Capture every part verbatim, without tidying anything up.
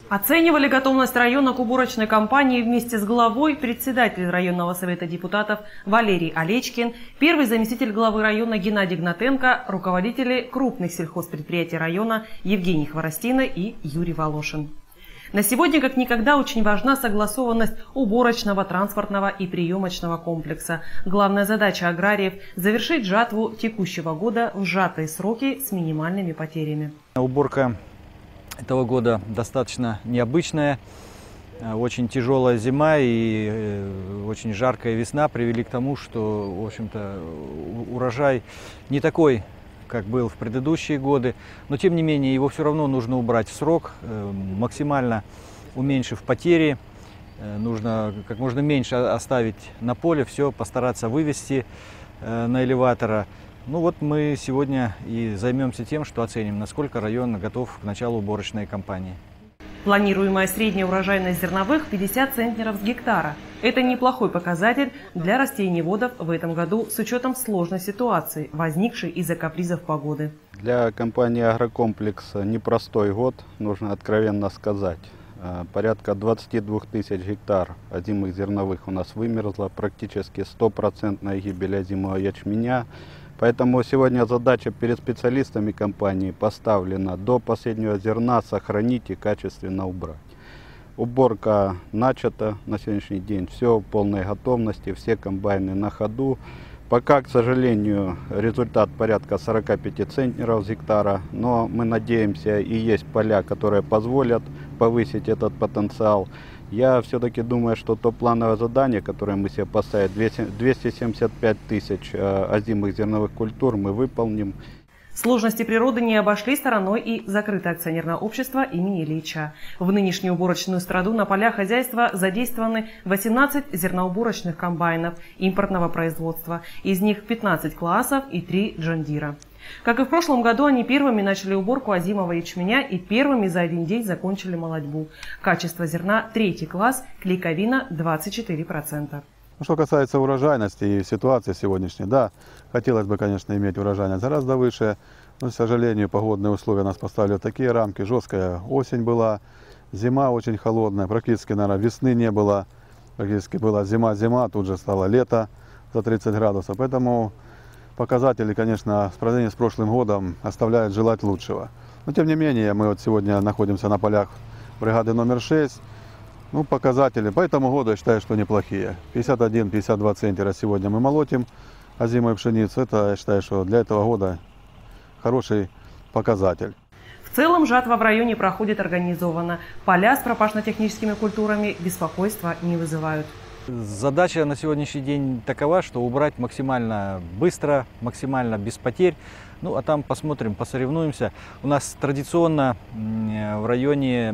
Оценивали готовность района к уборочной кампании вместе с главой председатель районного совета депутатов Валерий Олечкин, первый заместитель главы района Геннадий Гнатенко, руководители крупных сельхозпредприятий района Евгений Хворостина и Юрий Волошин. На сегодня как никогда очень важна согласованность уборочного, транспортного и приемочного комплекса. Главная задача аграриев – завершить жатву текущего года в сжатые сроки с минимальными потерями. Уборка этого года достаточно необычная. Очень тяжелая зима и очень жаркая весна привели к тому, что, в общем-то, урожай не такой, как был в предыдущие годы, но тем не менее его все равно нужно убрать в срок, максимально уменьшив потери. Нужно как можно меньше оставить на поле, все постараться вывести на элеватора. Ну вот мы сегодня и займемся тем, что оценим, насколько район готов к началу уборочной кампании. Планируемая средняя урожайность зерновых – пятьдесят центнеров с гектара. Это неплохой показатель для растениеводов в этом году с учетом сложной ситуации, возникшей из-за капризов погоды. Для компании «Агрокомплекс» непростой год, нужно откровенно сказать. Порядка двадцати двух тысяч гектар озимых зерновых у нас вымерзло, практически стопроцентная гибель озимого ячменя. Поэтому сегодня задача перед специалистами компании поставлена до последнего зерна сохранить и качественно убрать. Уборка начата на сегодняшний день, все в полной готовности, все комбайны на ходу. Пока, к сожалению, результат порядка сорока пяти центнеров с гектара, но мы надеемся, и есть поля, которые позволят повысить этот потенциал. Я все-таки думаю, что то плановое задание, которое мы себе поставили, двести семьдесят пять тысяч озимых зерновых культур, мы выполним. Сложности природы не обошли стороной и закрытое акционерное общество имени Ильича. В нынешнюю уборочную страду на полях хозяйства задействованы восемнадцать зерноуборочных комбайнов импортного производства. Из них пятнадцать классов и три джондира. Как и в прошлом году, они первыми начали уборку озимого ячменя и первыми за один день закончили молодьбу. Качество зерна – третий класс, клейковина – двадцать четыре процента. Что касается урожайности и ситуации сегодняшней, да, хотелось бы, конечно, иметь урожайность гораздо выше, но, к сожалению, погодные условия нас поставили в такие рамки. Жесткая осень была, зима очень холодная, практически, наверное, весны не было, практически была зима-зима, тут же стало лето за тридцать градусов, поэтому показатели, конечно, в сравнении с прошлым годом оставляют желать лучшего. Но, тем не менее, мы вот сегодня находимся на полях бригады номер шесть. Ну, показатели по этому году, я считаю, что неплохие. пятьдесят один — пятьдесят два центнера сегодня мы молотим озимую пшеницу. Это, я считаю, что для этого года хороший показатель. В целом жатва в районе проходит организованно. Поля с пропашно-техническими культурами беспокойства не вызывают. Задача на сегодняшний день такова, что убрать максимально быстро, максимально без потерь. Ну, а там посмотрим, посоревнуемся. У нас традиционно в районе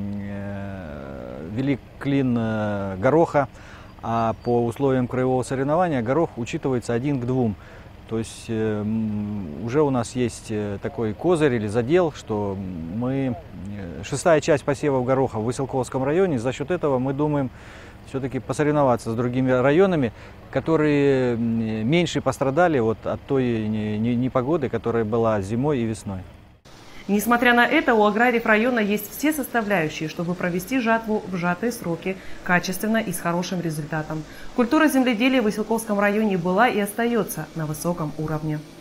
велик клин гороха, а по условиям краевого соревнования горох учитывается один к двум. То есть э, уже у нас есть такой козырь или задел, что мы шестая часть посевов гороха в Выселковском районе. За счет этого мы думаем все-таки посоревноваться с другими районами, которые меньше пострадали вот от той непогоды, которая была зимой и весной. Несмотря на это, у аграриев района есть все составляющие, чтобы провести жатву в сжатые сроки, качественно и с хорошим результатом. Культура земледелия в Выселковском районе была и остается на высоком уровне.